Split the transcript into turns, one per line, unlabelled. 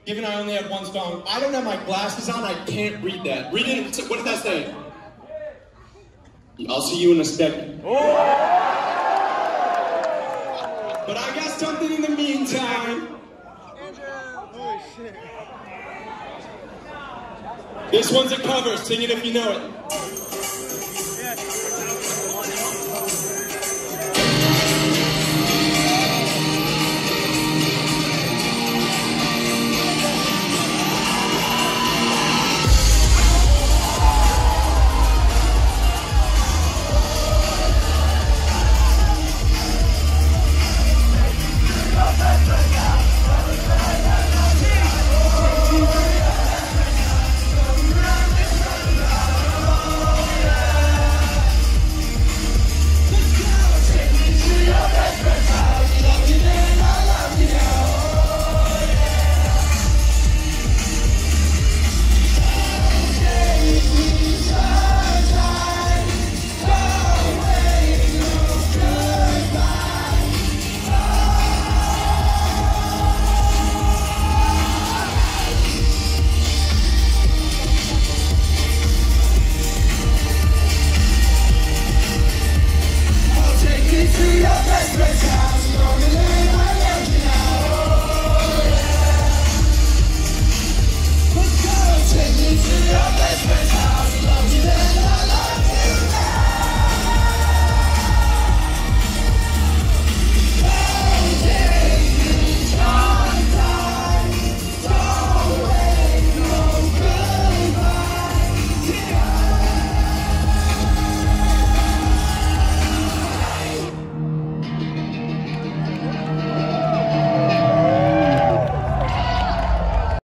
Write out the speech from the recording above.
Even I only have one song. I don't have my glasses on, I can't read that. Read it, what did that say? I'll see you in a second. Oh. But I got something in the meantime. Oh, shit. This one's a cover, sing it if you know it.